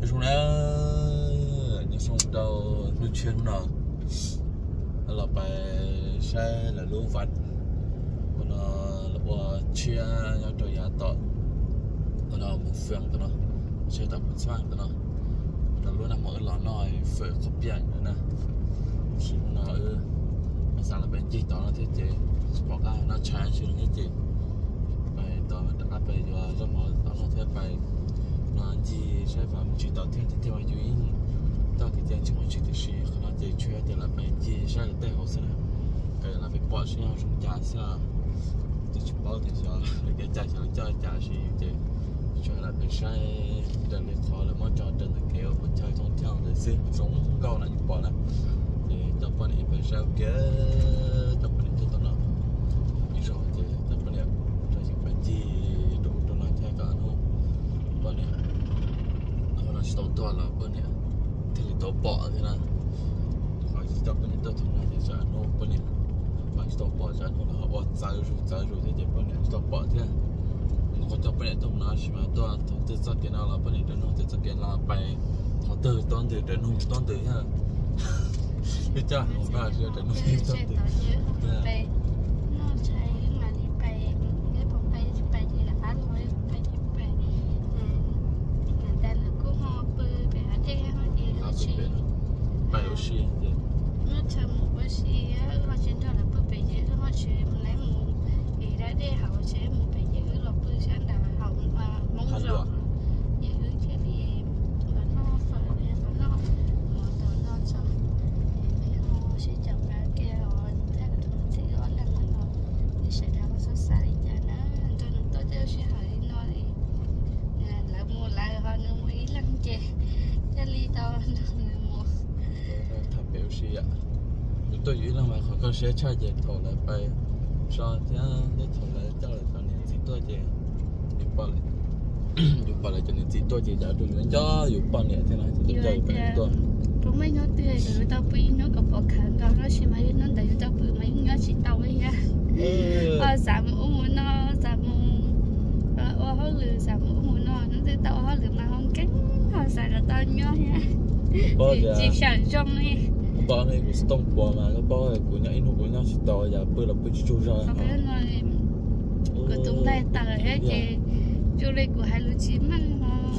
chúng nó những sông đầu lưu chuyên nó là bài xe là lưu vật còn là chia nhau cho nhà tọt còn là một phường của nó chơi tập một sáng của nó là luôn là mỗi lò nồi phở khắp biển nữa nè chỉ nó mà sao là bên chỉ tao nó thế chị bỏ ra nó trái chứ nó gì bài tao đã bài giờ cho mọi tao nó thế bài nó gì sẽ phải chỉ tao theo thì theo dõi tao thì tiền chỉ muốn chỉ được gì nó chỉ chơi thì là bài gì sẽ là tay học sinh cái là phải bỏ xuống nhau trong nhà sẽ thì chỉ bảo thì giờ cái trả cho trả gì thì cho là phải sai để lấy khó là mỗi trò trên là kéo một chơi thông theo để xem sống câu là những bỏ này thì tập quan hệ phải sao kế tập quan hệ cho tao nó như rồi thì tập quan hệ cho những bài gì đủ cho nó theo cả nó quan hệ nó sẽ to là quan hệ thì tổ bỏ thế nào hỏi tập quan hệ tôi thường là thì sẽ nó quan hệ mà tổ bỏ cho nó là họ giải rồi thì chỉ quan hệ tổ bỏ thế có cho bên trong nó chỉ mà tôi tự giác cái nào là bên này nó tự giác cái là bài họ từ toán từ đến hôm toán từ ha biết chưa không phải chưa đến hôm toán từ nó chạy mà đi bài cái phòng bài thì là ăn thôi bài thì bài người ta là cũng họ bự bài ăn chơi họ đi họ chỉ bài ở xí nó chậm một bữa xí họ chỉ cho là bự bài gì họ chỉ lấy một thì đã để họ chỉ một bài gì là bự sáng đã họ mong rồi những cái gì mà nó phải nó một tổ nó cho thì họ sẽ chậm ra kia họ theo thì họ làm nó thì sẽ làm sao sai đi cho nó cho nó tốt cho sẽ hỏi nó thì là mua lại họ nó mới lăng chè cho lý do nó mua thập biểu xí ạ tôi nghĩ là mà họ có sẽ chơi về thổi lại bài cho thế để thổi lại cho lại cho nên chỉ tôi về đi bỏ lại dùng bỏ lại cho nên chỉ tôi chỉ đã được những cho dùng bỏ nhẹ thế này thì tôi phải tôi cũng mấy nó tươi rồi tao bị nó gặp bỏ khăn còn nó chỉ mấy nó đầy tao bị mấy nó chỉ tao ấy ha giảm muốn nó giảm họ lừa giảm muốn nó tới tao họ lừa mà không cách họ xài là tao nhớ ha chỉ sản trong này bỏ này cũng tông bỏ mà cái bỏ này của nhảy nó của nhau chỉ tao giờ bữa là bữa chỉ chui ra họ biết nói của tung đây tao ấy chị du lịch của hai lúa chín ăn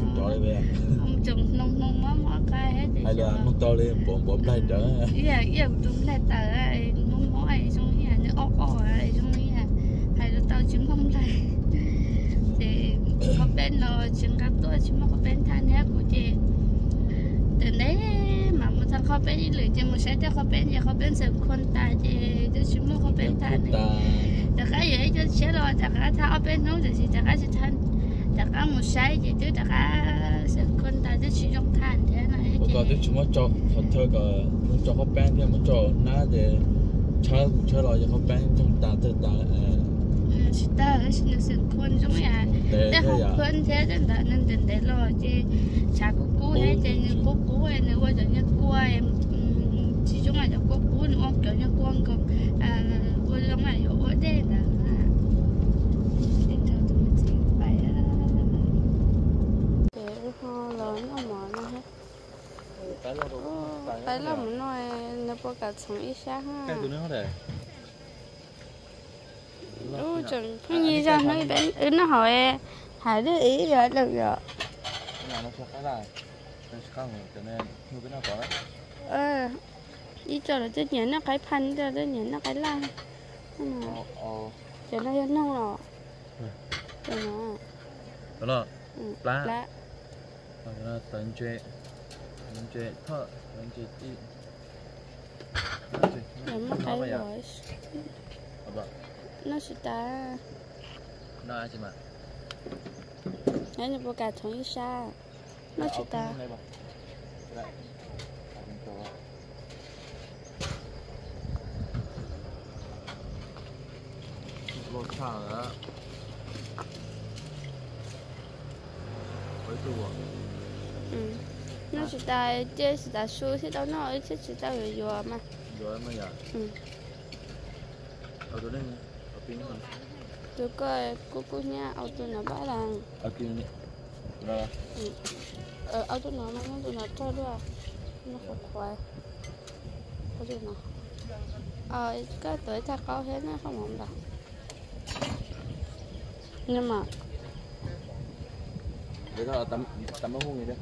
ông trồng nông mó cái hết hay là nông to lên bỏ đây trở dạ đúng là tờ ấy nông mó ấy trong nhà nó óc ấy trong nhà hay là tao chứng không đây thì có bên nó chứng các tôi chỉ mà có bên than hết của chị từ đấy mà một thằng có bên đi lưỡi chị một sẽ cho có bên sự con ta chị tôi chỉ mà có bên than này được cái gì cho sẽ lo được cái thao bên nó thì được cái gì than được cái một sai gì chứ được cái sự con ta chứ chỉ trong than thế này có cái chúng nó cho họ thôi cả cho có bên thì nó cho ná để chơi lo cho có bên trong ta chỉ ta là xin sự con trong nhà để học con thế nên để lo chứ chả có cú hay chứ như cú hay nữa bây giờ như cua em chỉ trong này có cú nữa kiểu như con còn bây giờ này ở đây là để cho tụi mình chỉ bài để ho lớn nó mỏ nó hết tại là mình nói nó có cả sống ít xa ha cái tụi nó để chẳng cái gì ra nó bên nó hỏi hải đứa ý rồi được rồi nhà nó cho cái này không cho nên như cái nào có đấy đi cho là tôi nhớ nó cái phanh cho tôi nhớ nó cái la cho nó hết nâu rồi cho nó đó là lá nó tận chuyện thợ tận chuyện đi nó cái rồi nó sẽ ta nó ai chứ mà nếu như bố cả sống xa nó sẽ ta lột xả đó với tôi nó sẽ ta chơi sẽ ta xui thì đâu nó sẽ ta rồi mà rồi mà giờ ở chỗ đây ở bên này tôi coi cô nha ở tôi nó bảo là ở kia này rồi ở tụi nó cho được nó khổ khoái ở tụi nó cái tuổi ta có hết nó không ổn đâu nhưng mà để tao tắm áo hung gì đấy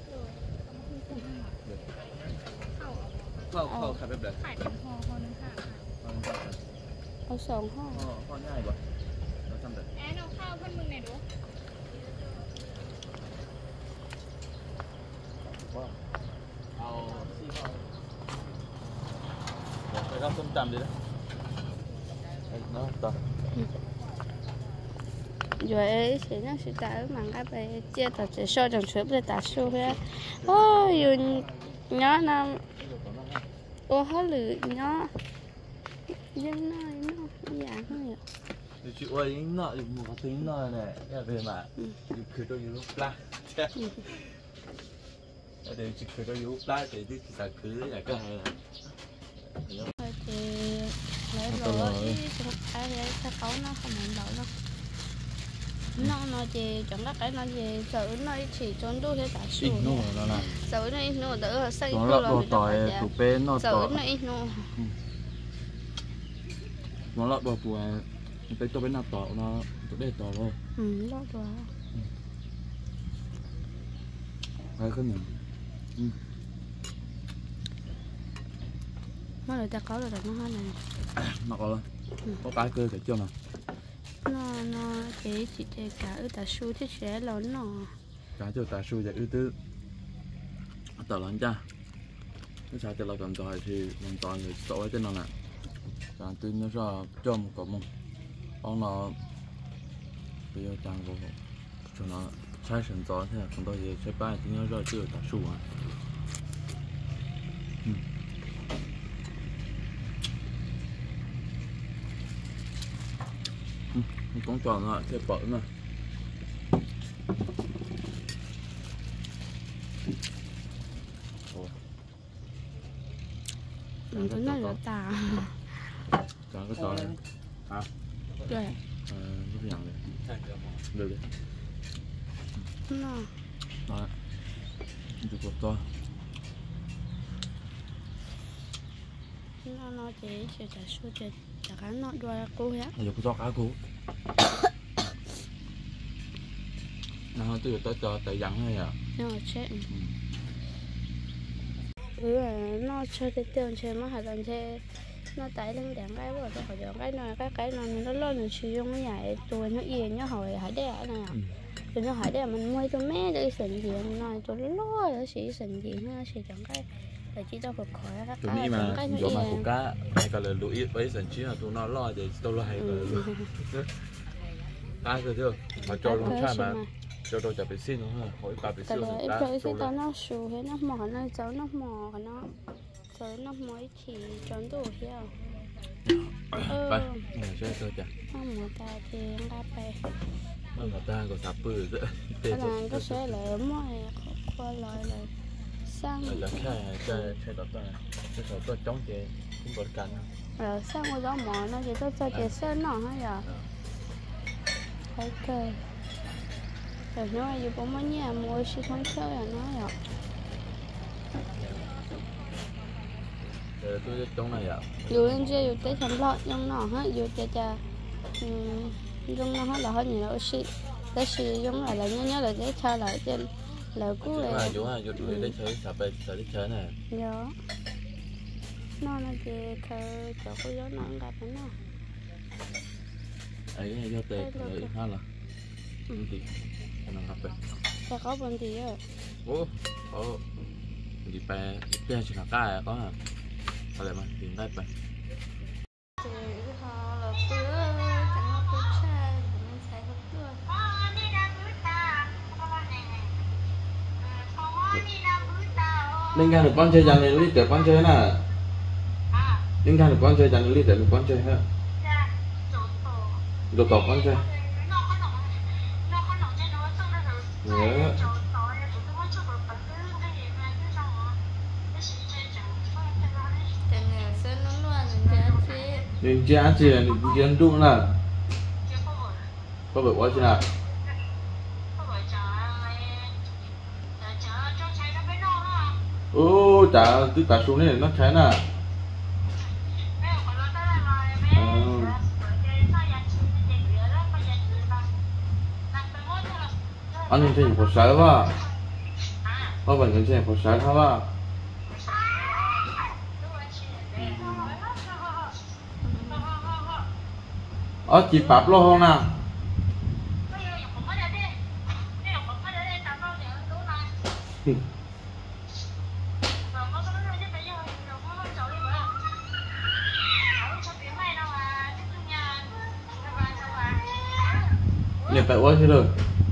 เข้าขายแบบไหนขายเป็นห่อนึงค่ะเอา2 ห่อง่ายป่ะเราทำแบบเอาข้าวเพื่อนมึงไหนดูว่าเอา4 ห่อไปรับส้มตำดีนะเนาะต่อ rồi thì nó sẽ tạo bằng cái bài chia tập sẽ so chẳng chụp để tạo số hết ôi nhớ năm ô hết lử nhớ dân nó dạng thôi thì chị ơi nợ thì một tính nợ này về mà cứ cho yếu pla để chị cứ cho yếu pla thì sẽ cứ là cái này là thì lấy rồi trong cái cái khấu nó không nhận đậu đâu nó chỉ chẳng có cái nó gì sợ nó chỉ trốn đôi hết cả số sợ nó ít nó đỡ xây nó lọt tỏi tủ bên nó sợ nó ít nó lọt vào của cái tủ bên nào tỏi nó tủ đây tỏi thôi lọt vào hay không nhỉ nó lại ta có rồi nó hết này nó có cái cơ phải chưa nào nó chỉ cả ở tại su thì sẽ lớn nó cả cho tại su để ưu tư tờ lớn cha cái sao choเราcầm tỏi thì làm tỏi người sổ trên nó nè càng tin nó ra trong có mông ông nó bây giờ chẳng có cho nó sai sườn gió thế là chúng tôi sẽ bay tin nó ra chưa tại su à cũng tròn lại cái bở này mình cũng nói là tà tròn cái tròn này hả rồi cái nhận này được đấy nó đó được một to nó chỉ trả số chỉ trả cái nó đuôi cô hết giờ có cho cá cú nó từ tới tới dặn hay à nó chết nó chơi cái tiền chơi mà hạt tiền chơi nó tải lên đèn cái rồi cái hỏi cái nó lên nó sử dụng cái này tôi nó yên nó hồi hải đẻ này à rồi nó hải đẻ mình mua cho mẹ để sành gì nó tôi lo để xí sành gì nó xí chẳng cái để chỉ tao phục khỏi các cái mà giờ mà của cá hay cả là lụi với sành chí là tụi nó lo để tôi lo hay cả cá rồi chưa mà cho luôn cha mà cho tôi chả phải xin nữa hả hỏi bà phải xin cá rồi tao nó sù hết nó mò nó cháu nó mò nó cháu nó mới chỉ trốn đồ theo ไปช่วยจ้ะหมูตาเทียงได้ไป nó ta có sạp bự nữa ก็ใช้เลยมั่วควายลอยเลยสร้าง là cái đó cái số chống chế cũng bật cắn sร้างว่าเราหมอนะจะต้องเจอเส้นหน่อยฮะอย่าใช้เกยแต่น้อยอยู่ประมาณนี้มวยชิท่องเที่ยวอย่างน้อยอ่ะ tôi trong này ạ อยู่lên chơiอยู่tới sắm lọ trong nọ hếtอยู่จะtrong nó hết là hết nhiều oxy để sử dụng là nhớ là để cho lại trên là cú là chú à chú để chơi sạp để chơi này đó nó chỉ chơi chỗ có gió nó gặp nó ấy cái do tệ rồi ha là thì nó gặp vậy ta có vấn đề rồi có đi pe chỉ là cái có hảอะไรมาถึงได้ไปliên quan được con chơi dàn này để con chơi nè liên quan được con chơi dàn này để con chơi ha đồ tổ con chơi nhớ mình chia chỉ là mình chia đúng là có bởi quá chứ nào ô chả tức cả xuống này nó cháy nè anh nhìn thấy một sợi quá có phải nhìn thấy một sợi thôi quá ở chị bạp lo không nào nhiều phải quá chứ rồi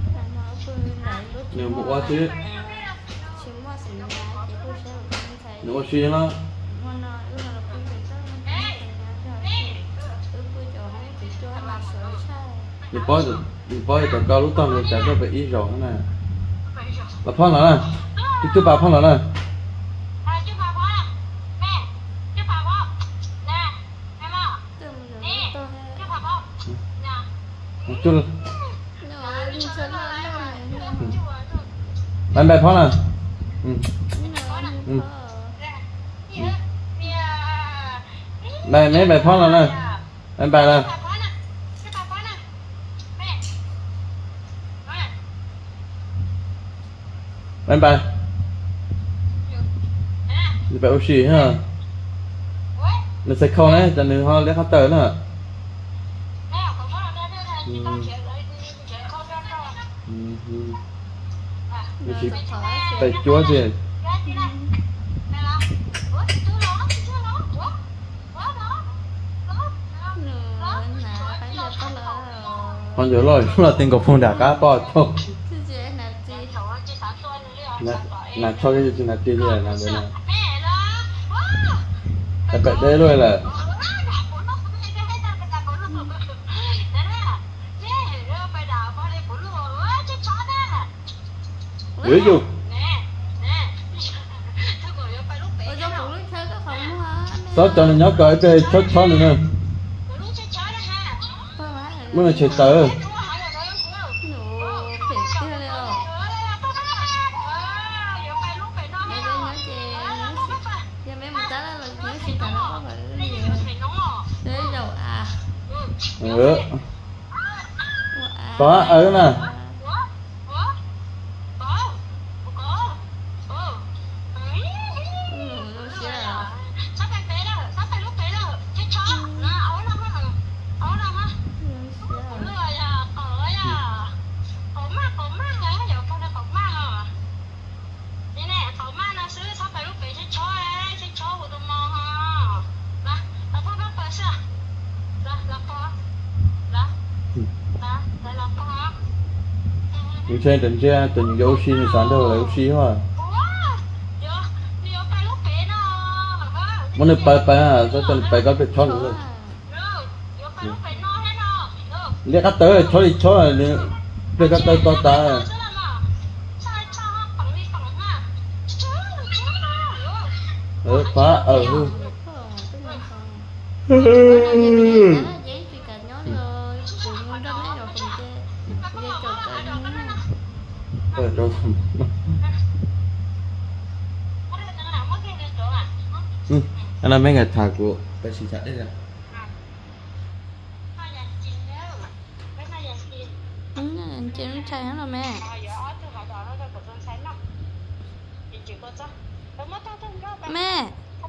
nhiều bộ quá chứ nhiều quá xuyên đó nhiều bói từ cao lúc tao người ta có phải ít rồi thế này bà phong lại này chú bà phong lại này chú bạn bè phong này mấy bài phong lại này bạn bè này bạn bè bạn oxy ha nó sẽ không đấy cho nên họ lấy khắp tới nữa phải chúa gì con nhớ rồi là tiền của phong đã cá bỏ thôi là cho cái gì là tiền gì là đây này phải đây rồi là dữ dụ sao cho nên nhớ cởi cái chốt nữa nè mới là chạy tới có ở nè những xe đến xe từng dấu xi thì sáng đâu là dấu xi thôi muốn được bay à cho chân bay có việc cho nữa rồi liếc cắt tới cho đi cho là liếc cắt tới to ta phá anh em mấy ngày thả của bác sĩ đấy ra chị nó chạy hết rồi mẹ mẹ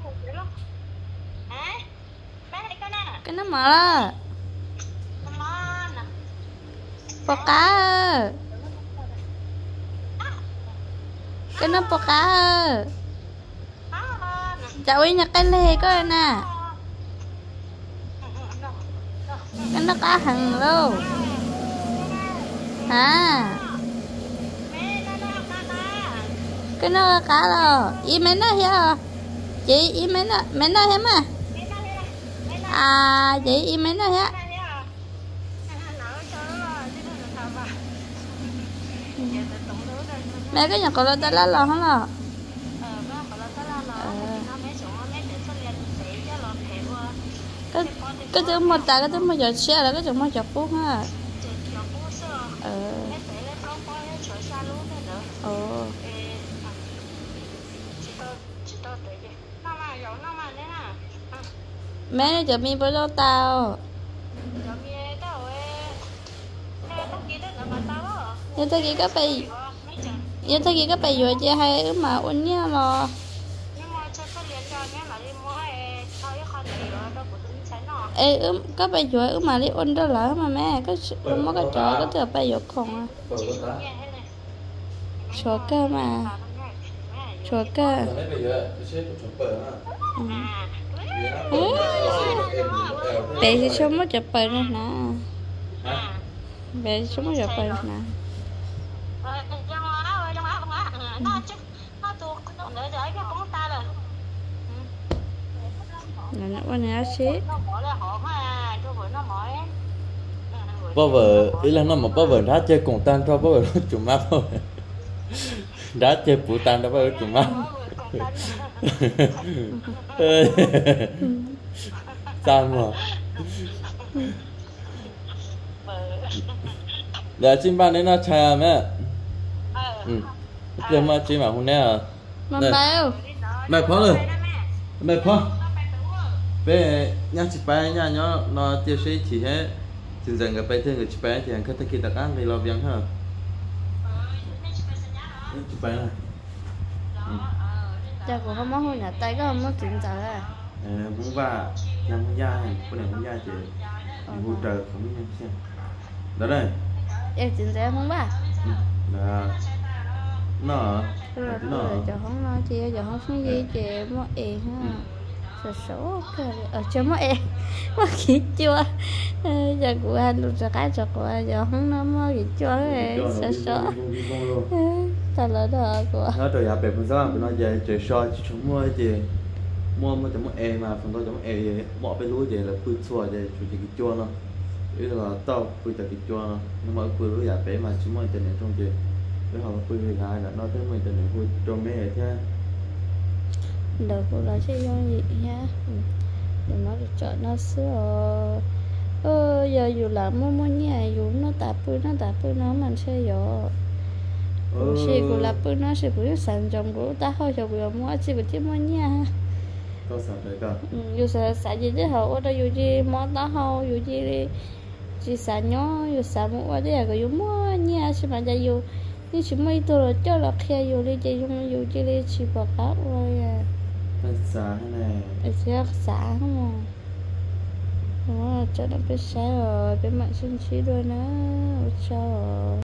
cái nó mở ra bò cá cái nó bò cá cháu ấy nhặt cái lê coi nè cái nó cá hằng luôn à cái nó cá rồi ý mấy nó hiểu chị ý mấy nó hiểu mà à chị ý mấy nó hiểu mẹ cái nhà cậu lo tay lá lò hả lò cái thứ một ta cái thứ một giờ xe là cái thứ một giờ phút ha mẹ giờ mi bao lâu tao giờ tao chỉ có bị giờ tao chỉ có bị rồi chứ hay mà uống nhá lo ê có bị rồi mà đi uống đó lỡ mà mẹ có mất cái chó có thừa bị rồi còn chó cơ mà chó cơ bé thì số mất chụp bự nữa nè bé số mất chụp bự nè nó quan hệ xí bao vợ ý là nó mà bao vợ đã chơi cùng tan cho bao vợ chủ má bao đã chơi phụ tan đó bao vợ chủ má sao mà để chim ban đến nó chà mẹ giờ mà chim mà hôm nay à mẹ phó rồi mẹ phó bé nhá chị bé nhá nó tiêu sĩ chỉ hết chừng dần gặp bé thêm người chị bé thì anh có thể kêu đặc ăn vì lo việc hả chị bé này giờ cũng không muốn nhà tay có không muốn chuyện giờ à cũng va năm con da này con này con da chị hỗ trợ không biết xem đó đây em chuyện giờ không ba là nó giờ không nói chị giờ không phải gì chị mua em ha sợ số ở chỗ mua em mua gì chưa giờ của anh luôn sợ cái sợ của giờ không nói mua gì chưa sợ số thật là đó của nó trời hạ bẹp phần sáu nó về trời so chỉ chúng mua gì mua mà chấm em mà phần tôi chấm em gì bỏ bên lúa gì là quy chua gì chủ chỉ cái chua nó ý là tao quy từ cái chua nó nhưng mà quy lúa hạ bẹp mà chúng mua trên này trong gì cái họ quy về lại là nó tới mình trên này quy cho mấy này chứ được của nó sẽ do gì nhá đừng nói được chợ nó xưa giờ dù là mua nhà dù nó tạp nó mình sẽ dọ xe của là bữa nó sẽ bữa sản phẩm của ta thôi cho bữa mua chỉ bữa mua nha có sản đấy cơ dù sản gì chứ hậu ở đây dù gì mua ta thôi dù gì đi chỉ sản nhỏ dù sản mua ở đây là dù mua nha chỉ mà giờ dù đi chỉ mấy tôi là cho là khi dù đi chỉ dù chỉ đi chỉ bỏ cát rồi à sản này sẽ sản không mà cho nó biết sáng rồi biết mạng sinh trí đôi nữa sao